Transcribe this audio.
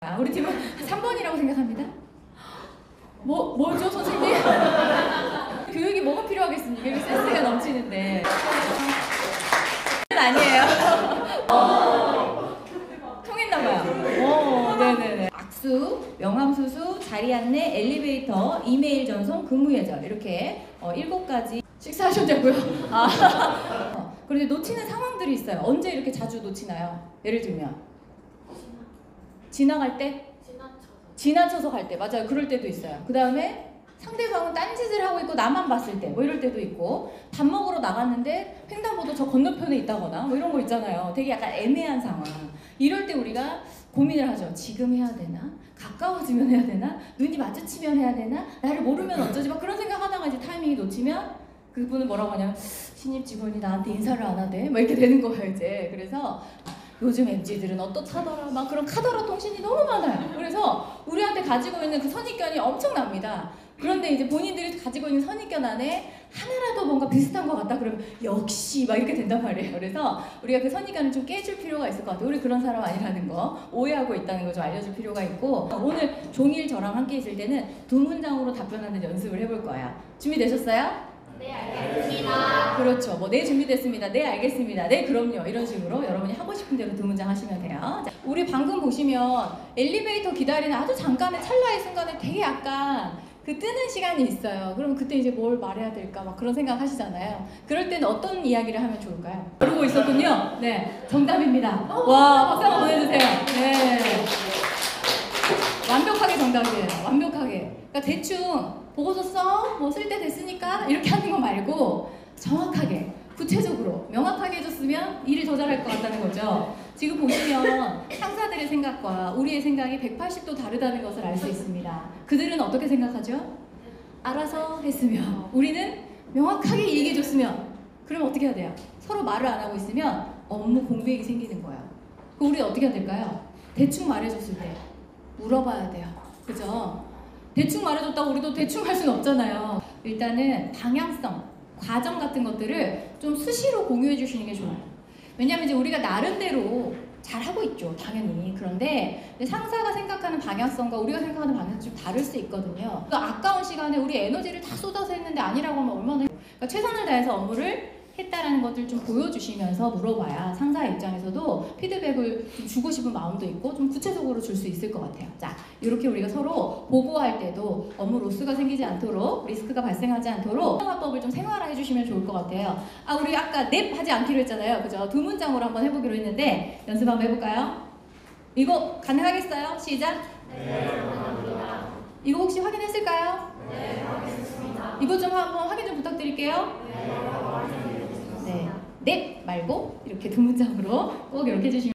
우리 팀은 3번이라고 생각합니다. 뭐죠, 선생님? 교육이 뭐가 필요하겠습니까? 이렇게 센스가 넘치는데. 아니에요. 통했나봐요. 네네네. 악수, 명함수수, 자리 안내, 엘리베이터, 이메일 전송, 근무 예절 이렇게 7가지 식사하셨냐고요? 그런데 놓치는 상황들이 있어요. 언제 이렇게 자주 놓치나요? 예를 들면 지나갈 때? 지나쳐서 갈 때. 맞아요. 그럴 때도 있어요. 그 다음에 상대방은 딴짓을 하고 있고 나만 봤을 때 뭐 이럴 때도 있고, 밥 먹으러 나갔는데 횡단보도 저 건너편에 있다거나 뭐 이런 거 있잖아요. 되게 약간 애매한 상황. 이럴 때 우리가 고민을 하죠. 지금 해야 되나? 가까워지면 해야 되나? 눈이 마주치면 해야 되나? 나를 모르면 어쩌지? 막 그런 생각 하다가 이제 타이밍이 놓치면 그분은 뭐라고 하냐면 신입 직원이 나한테 인사를 안 하대? 막 이렇게 되는 거예요 이제. 그래서 요즘 MZ들은 어떻다더라 막 그런 카더라 통신이 너무 많아요. 그래서 우리한테 가지고 있는 그 선입견이 엄청납니다. 그런데 이제 본인들이 가지고 있는 선입견 안에 하나라도 뭔가 비슷한 것 같다 그러면 역시 막 이렇게 된단 말이에요. 그래서 우리가 그 선입견을 좀 깨줄 필요가 있을 것 같아요. 우리 그런 사람 아니라는 거, 오해하고 있다는 거 좀 알려줄 필요가 있고, 오늘 종일 저랑 함께 있을 때는 2문장으로 답변하는 연습을 해볼 거예요. 준비되셨어요? 네, 알겠습니다. 그렇죠. 뭐 네, 준비됐습니다. 네, 알겠습니다. 네, 그럼요. 이런 식으로 여러분이 하고 싶은 대로 2문장 하시면 돼요. 자, 우리 방금 보시면 엘리베이터 기다리는 아주 잠깐의 찰나의 순간에 되게 약간 그 뜨는 시간이 있어요. 그럼 그때 이제 뭘 말해야 될까 막 그런 생각 하시잖아요. 그럴 때는 어떤 이야기를 하면 좋을까요? 그러고 있었군요. 네, 정답입니다. 와, 박수 한번 보내주세요. 네, 완벽하게 정답이에요. 완벽하게. 그러니까 대충 보고서 써? 뭐 쓸 때 됐으니까 이렇게 하는 거 말고 정확하게, 구체적으로, 명확하게 해줬으면 일을 더 잘할 것 같다는 거죠. 지금 보시면 상사들의 생각과 우리의 생각이 180도 다르다는 것을 알 수 있습니다. 그들은 어떻게 생각하죠? 알아서 했으면, 우리는 명확하게 얘기해줬으면. 그러면 어떻게 해야 돼요? 서로 말을 안 하고 있으면 업무 공백이 생기는 거예요. 그럼 우리 어떻게 해야 될까요? 대충 말해줬을 때 물어봐야 돼요. 그죠? 대충 말해줬다고 우리도 대충 할 수는 없잖아요. 일단은 방향성, 과정 같은 것들을 좀 수시로 공유해 주시는 게 좋아요. 왜냐하면 이제 우리가 나름대로 잘하고 있죠, 당연히. 그런데 상사가 생각하는 방향성과 우리가 생각하는 방향성이 좀 다를 수 있거든요. 그러니까 아까운 시간에 우리 에너지를 다 쏟아서 했는데 아니라고 하면 얼마나, 그러니까 최선을 다해서 업무를 했다라는 것들 좀 보여주시면서 물어봐야 상사 입장에서도 피드백을 좀 주고 싶은 마음도 있고 좀 구체적으로 줄 수 있을 것 같아요. 자, 이렇게 우리가 서로 보고할 때도 업무 로스가 생기지 않도록, 리스크가 발생하지 않도록 화법을 좀 생활화해 주시면 좋을 것 같아요. 우리 아까 넵 하지 않기로 했잖아요. 그죠? 2문장으로 한번 해보기로 했는데 연습 한번 해볼까요? 이거 가능하겠어요? 시작! 네, 감사합니다. 이거 혹시 확인했을까요? 네, 확인했습니다. 이거 좀 한번 확인 좀 부탁드릴게요. 네, 확인했습니다. 네, 넵 말고 이렇게 2문장으로 꼭 이렇게 해주시면